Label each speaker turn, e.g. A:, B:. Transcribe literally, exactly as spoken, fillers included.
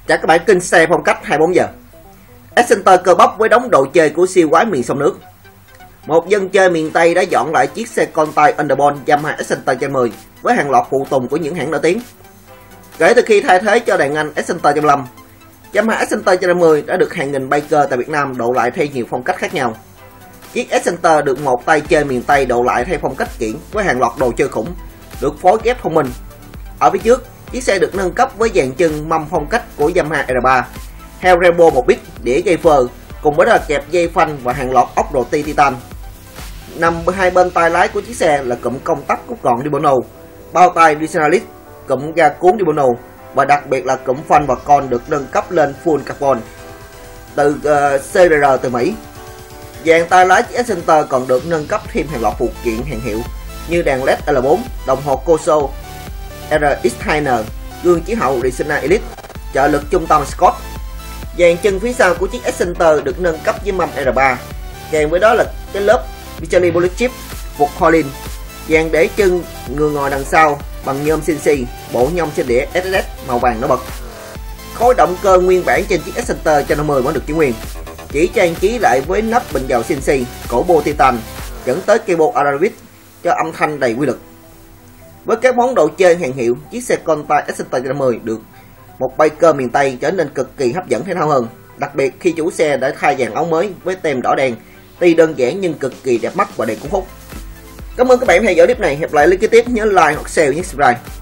A: Chào các bạn kênh xe phong cách hai mươi bốn giờ. Excenter cơ bắp với đống đồ chơi của siêu quái miền sông nước. Một dân chơi miền Tây đã dọn lại chiếc xe con tay Underbone Yamaha Excenter một trăm mười với hàng loạt phụ tùng của những hãng nổi tiếng. Kể từ khi thay thế cho đàn anh Excenter một trăm lẻ năm, Yamaha Excenter một trăm mười đã được hàng nghìn biker tại Việt Nam độ lại theo nhiều phong cách khác nhau. Chiếc Excenter được một tay chơi miền Tây độ lại theo phong cách kiển với hàng loạt đồ chơi khủng, được phối ghép thông minh. Ở phía trước, chiếc xe được nâng cấp với dàn chân mâm phong cách của Yamaha R ba, heo Rambo một bit, đĩa dây phơ, cùng với là kẹp dây phanh và hàng loạt ốc đồ ti titan. Nằm hai bên tay lái của chiếc xe là cụm công tắc rút gọn Debono, bao tay Digitalist, cụm ga cuốn Debono và đặc biệt là cụm phanh và con được nâng cấp lên full carbon từ uh, xê rờ rờ từ Mỹ. Dàn tay lái chiếc Excenter còn được nâng cấp thêm hàng loạt phụ kiện hàng hiệu như đèn led L bốn, đồng hồ Coso R X hai N, gương chiếu hậu Retina Elite, trợ lực trung tâm Scott. Dàn chân phía sau của chiếc Excenter được nâng cấp với mâm R ba, kèm với đó là cái lớp Michelin Bullet Chip phục Holland. Dàn để chân người ngồi đằng sau bằng nhôm xê en xê, bộ nhông trên đĩa ét ét ét màu vàng nổi bật. Khối động cơ nguyên bản trên chiếc Excenter một trăm mười vẫn được giữ nguyên, chỉ trang trí lại với nắp bình dầu xê en xê, cổ bô titan, dẫn tới keyboard Arabic cho âm thanh đầy quy lực. Với các món đồ chơi hàng hiệu, chiếc xe con tay Excenter một trăm mười được một biker miền Tây trở nên cực kỳ hấp dẫn thể thao hơn, đặc biệt khi chủ xe đã thay dàn áo mới với tem đỏ đen, tuy đơn giản nhưng cực kỳ đẹp mắt và đầy cuốn hút. Cảm ơn các bạn theo dõi clip này. Hẹn lại clip kế tiếp, nhớ like hoặc share nhé, subscribe.